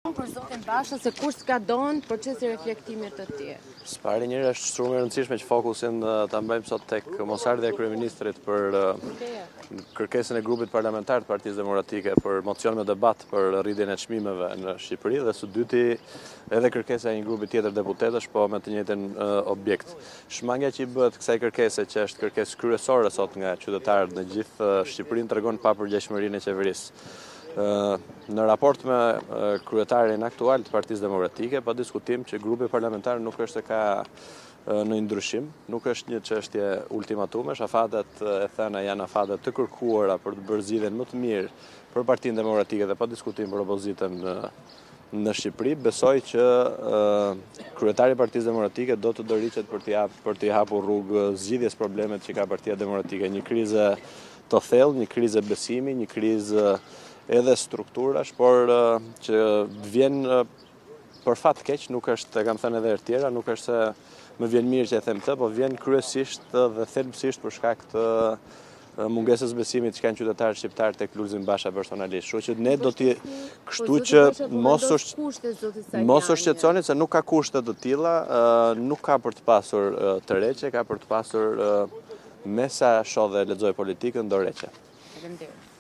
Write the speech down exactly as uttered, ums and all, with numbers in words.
Për zotin Basha se kur s'ka don procesi reflektimit të tjerë. Spari njëri është shumë e rëndësishme që fokusin ta bëjmë sot tek mosardhja e kryeministrit për kërkesën e grupit parlamentar të Partisë Demokratike për mocion me debat për rritjen e çmimeve në Shqipëri dhe së dyti edhe kërkesa e një grupi tjetër deputetësh, po me të njëjtin objekt. Shmangja që i bëhet kësaj kërkese, që është kërkesë kryesore sot nga qytetarët në gjithë Shqipërinë, tregon papërgjegjshmërinë e qeverisë. Në raport me kryetarin aktual të Partisë Demokratike, pa diskutim që grupi parlamentar nuk është se ka në ndryshim, nuk është një çështje ultimatumesh, afatet e thëna janë afate të kërkuara për të bërë zgjidhjen më të mirë për Partinë Demokratike dhe pa diskutim për opozitën në Shqipëri. Besoj që kryetari i Partisë Demokratike do të dorëhiqet për të për të hapur rrugë zgjidhjes problemet që ka Partia Demokratike, një krizë të thellë, një krizë besimi, një krizë edhe strukturash, por që vjen për fat keq, nuk është, e kam thënë edhe herë tjera, nuk është se më vjen mirë që e them këtë, po vjen kryesisht dhe thelbësisht për shkak të mungesës besimit që kanë qytetarët shqiptar tek Lulzim Basha personalisht. Kështu që ne do të kështu që mos është mos u shqetësoni se nuk ka kushte të tilla, nuk ka për të pasur tërheqje, ka për të pasur me sa shoh dhe lexoj politikën dorëheqje. Faleminderit.